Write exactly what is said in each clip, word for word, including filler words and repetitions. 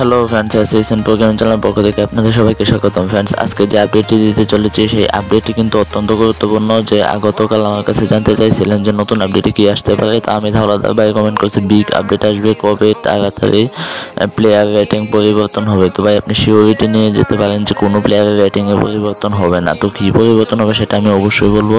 Hello friends, assistant programming চ্যানেলের পক্ষ থেকে আপনাদের সবাইকে স্বাগতম। ফ্রেন্ডস, আজকে যে আপডেটটি দিতে চলেছি সেই আপডেটটি কিন্তু অত্যন্ত গুরুত্বপূর্ণ। যে গতকাল আমার কাছে জানতে চাইছিলেন যে নতুন আপডেটে কি আসতে পারে, তা আমি ধারণা ভাই কমেন্ট করছি বিগ আপডেট আসবে কবে, তাড়াতাড়ি প্লেয়ার রেটিং পরিবর্তন হবে। তো ভাই আপনি সিওরিটি নিয়ে যেতে পারেন যে কোনো প্লেয়ারের রেটিংয়ে পরিবর্তন হবে না। তো কী পরিবর্তন হবে সেটা আমি অবশ্যই বলবো।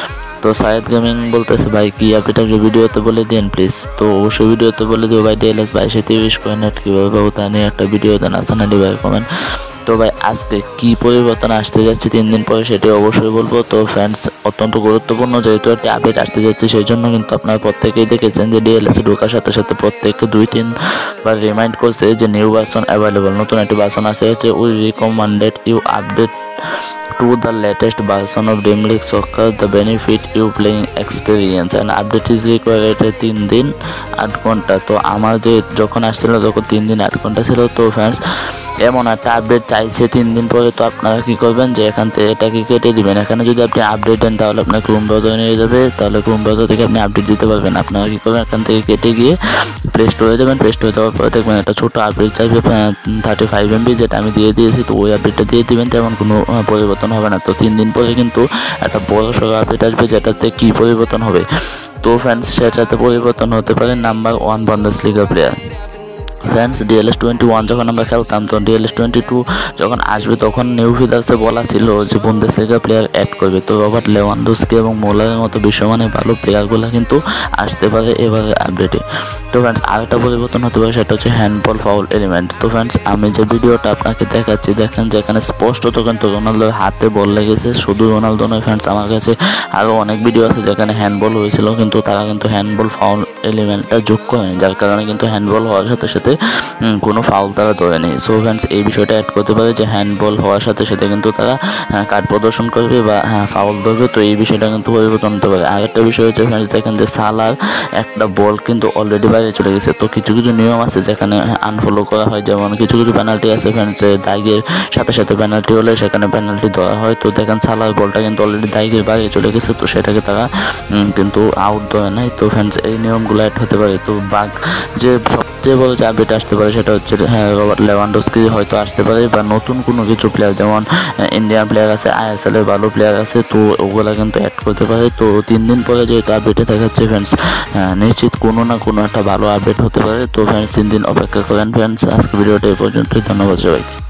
তো সায়েদ গেমিং বলতেছে ভাই কি আপডেট আসবে ভিডিওতে বলে দিন প্লিজ। তো অবশ্যই ভিডিওতে বলে দেবো ভাই। ডিএলএস বাইশে তিরিশ কয়েন নেট কীভাবে পাবো তা নিয়ে একটা ভিডিও দেন আসান আলী ভাই কমেন্ট। তো ভাই আজকে কি পরিবর্তন আসতে যাচ্ছে তিন দিন পরে সেটি অবশ্যই বলবো। তো ফ্রেন্ডস, অত্যন্ত গুরুত্বপূর্ণ যেহেতু একটি আপডেট আসতে যাচ্ছে সেই জন্য কিন্তু আপনারা প্রত্যেকেই দেখেছেন যে ডিএলএসে ঢোকার সাথে সাথে প্রত্যেককে দুই তিন বার রিমাইন্ড করছে যে নিউ ভার্সন অ্যাভেলেবল, নতুন একটি ভার্সন আসে হচ্ছে we recommended you update to the latest version of Dream League Soccer, the benefit you playing experience and update is required তিন দিন আট ঘন্টা। তো আমার যে যখন আসছিল তখন তিন দিন আট ঘন্টা ছিল। তো ফ্রেন্ডস, এমন একটা আপডেট চাইছে তিন দিন পরে, তো আপনারা কী করবেন যে এখান থেকে এটাকে কেটে দিবেন। এখানে যদি আপনি আপডেট দেন তাহলে আপনার ক্রোম ব্রাউজার নিয়ে যাবে, তাহলে ক্রোম ব্রাউজার থেকে আপনি আপডেট দিতে পারবেন। আপনারা কী করবেন, এখান থেকে কেটে গিয়ে প্লে স্টোরে যাবেন। প্লে স্টোরে যাওয়ার পরে দেখবেন একটা ছোটো আপডেট চাইবে থার্টি ফাইভ এমবি, যেটা আমি দিয়ে দিয়েছি। তো ওই আপডেটটা দিয়ে দিবেন, তেমন কোনো পরিবর্তন হবে না। তো তিন দিন পরে কিন্তু একটা বড় সড়ো আপডেট আসবে, যেটাতে কী পরিবর্তন হবে। তো ফ্রেন্ডস, সেটাতে পরিবর্তন হতে পারে number one Bundesliga player. Friends, DLS twenty one যখন আমরা খেলতাম, তো ডিএলএস টোয়েন্টি টু যখন আসবে তখন নিউ ফিচার্সে বলা ছিল যে বুন্দেসলিগা প্লেয়ার অ্যাড করবে। তো রবার্ট লেভানডস্কি এবং মোলারের মতো বিশ্বমানের ভালো প্লেয়ারগুলো কিন্তু আসতে পারে এবারে আপডেটে। তো ফ্রেন্ডস, আরেকটা পরিবর্তন হতে পারে, সেটা হচ্ছে হ্যান্ডবল ফাউল এলিমেন্ট। তো ফ্রেন্ডস, আমি যে ভিডিওটা আপনাকে দেখাচ্ছি দেখেন যেখানে স্পষ্টত কিন্তু রোনালদোর হাতে বল লেগেছে। শুধু রোনালদো নয় ফ্রেন্ডস, আমার কাছে আরও অনেক ভিডিও আছে যেখানে হ্যান্ডবল হয়েছিল, কিন্তু তারা কিন্তু হ্যান্ডবল ফাউল এলিমেন্টটা যোগ করেনি, যার কারণে কিন্তু হ্যান্ডবল হওয়ার সাথে সাথে কোনো ফাউল তারা ধরেনি। সো ফ্রেন্ডস, এই বিষয়টা অ্যাড করতে পারে যে হ্যান্ডবল হওয়ার সাথে সাথে কিন্তু তারা কার্ড প্রদর্শন করবে বা ফাউল ধরবে। তো এই বিষয়টা কিন্তু পরিবর্তন হতে পারে। আরেকটা বিষয় হচ্ছে ফ্রেন্ডস, দেখেন যে সালার একটা বল কিন্তু অলরেডি বাইরে চলে গেছে। তো কিছু কিছু নিয়ম আছে যেখানে আনফলো করা হয়, যেমন কিছু কিছু পেনাল্টি আছে ফ্রেন্ডস, দাগের সাথে সাথে পেনাল্টি হলে সেখানে পেনাল্টি দেওয়া হয়। তো দেখেন সালার বলটা কিন্তু অলরেডি দাগের বাইরে চলে গেছে, তো সেটাকে তারা কিন্তু আউট ধরে নাই। তো ফ্রেন্ডস, এই নিয়মগুলো অ্যাড হতে পারে। তো বাগ যে সবচেয়ে বড় যে আপডেট আসতে পারে সেটা হচ্ছে হ্যাঁ রবার্ট লেভানডস্কি হয়তো আসতে পারে, বা নতুন কোনো কিছু প্লেয়ার যেমন ইন্ডিয়ান প্লেয়ার আছে, আইএসএল এর ভালো প্লেয়ার আছে, তো ওগুলা কিন্তু অ্যাড করতে পারে। তো তিন দিন পরে যেহেতু আপডেটে দেখাচ্ছে ফ্রেন্ডস, নিশ্চিত কোনো না কোনো একটা ভালো আপডেট হতে পারে। তো ফ্রেন্ডস, তিন দিন অপেক্ষা করেন ফ্রেন্ডস। আজকে ভিডিওটা এই পর্যন্তই, ধন্যবাদ সবাইকে।